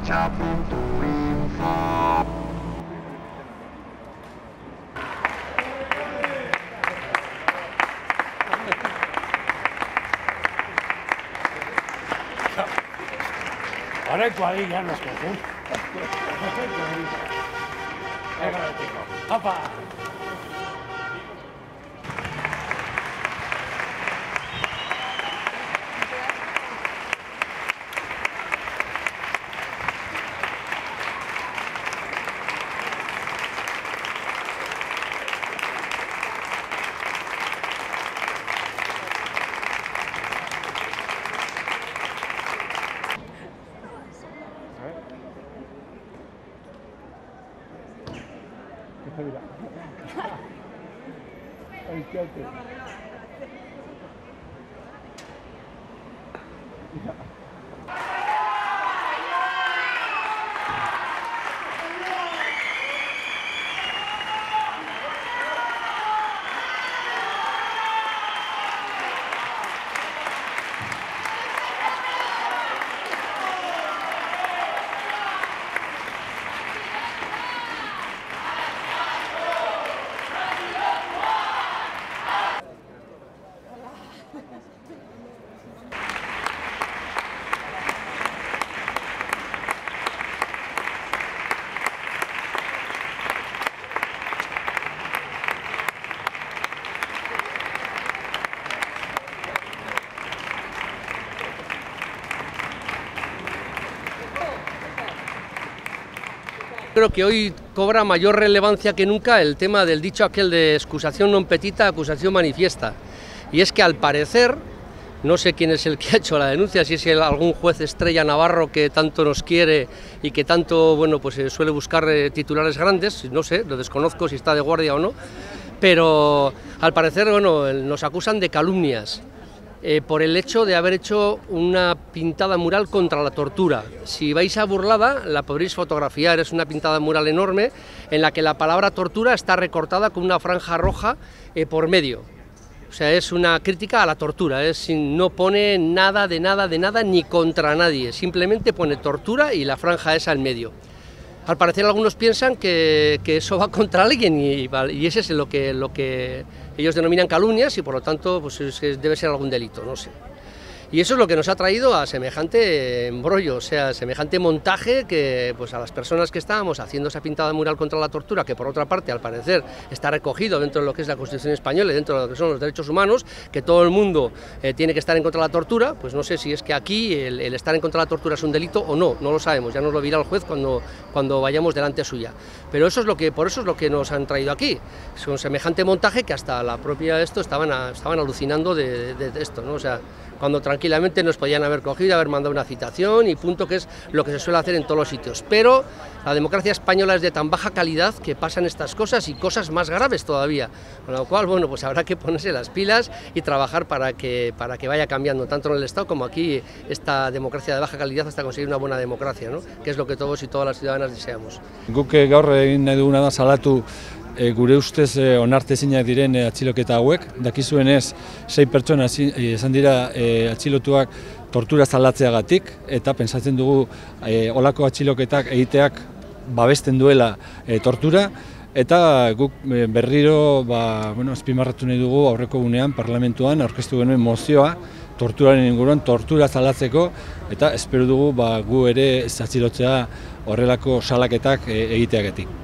dicha.info. Ahora hay cuadrilla en los coches. ¡Apa! Mira. Ay, qué alto. Creo que hoy cobra mayor relevancia que nunca el tema del dicho aquel de excusación non petita, acusación manifiesta. Y es que al parecer, no sé quién es el que ha hecho la denuncia, si es algún juez estrella navarro que tanto nos quiere y que tanto, bueno, pues suele buscar titulares grandes, no sé, lo desconozco si está de guardia o no, pero al parecer, bueno, nos acusan de calumnias. Por el hecho de haber hecho una pintada mural contra la tortura. Si vais a Burlada, la podréis fotografiar, es una pintada mural enorme en la que la palabra tortura está recortada con una franja roja por medio. O sea, es una crítica a la tortura, no pone nada de nada ni contra nadie, simplemente pone tortura y la franja esa en medio. Al parecer algunos piensan que eso va contra alguien y ese es lo que ellos denominan calumnias y por lo tanto pues debe ser algún delito, no sé. Y eso es lo que nos ha traído a semejante embrollo, o sea, semejante montaje que pues a las personas que estábamos haciendo esa pintada mural contra la tortura, que por otra parte al parecer está recogido dentro de lo que es la Constitución española y dentro de lo que son los derechos humanos, que todo el mundo tiene que estar en contra de la tortura, pues no sé si es que aquí el estar en contra de la tortura es un delito o no, no lo sabemos, ya nos lo dirá el juez cuando vayamos delante suya. Pero eso es por eso es lo que nos han traído aquí, es un semejante montaje que hasta la propia estaban alucinando de esto, ¿no? O sea, cuando tranquilamente nos podían haber cogido, haber mandado una citación y punto, que es lo que se suele hacer en todos los sitios. Pero la democracia española es de tan baja calidad que pasan estas cosas y cosas más graves todavía. Con lo cual, bueno, pues habrá que ponerse las pilas y trabajar para que vaya cambiando, tanto en el Estado como aquí, esta democracia de baja calidad hasta conseguir una buena democracia, ¿no? Que es lo que todos y todas las ciudadanas deseamos. Guk gaur egin nahi duguna da salatu gure ustez onartezinak diren atxiloketa hauek. Dakizuenez, 6 pertsona izan dira atxilotuak tortura salatzeagatik eta pentsatzen dugu olako atxiloketak egiteak babesten duela tortura eta guk berriro azpimarratu nahi dugu aurreko egunean parlamentuan aurkeztu genuen mozioa torturaren inguruan tortura salatzeko eta espero dugu gu ere ez atxilotzea horrelako salaketak egiteagatik.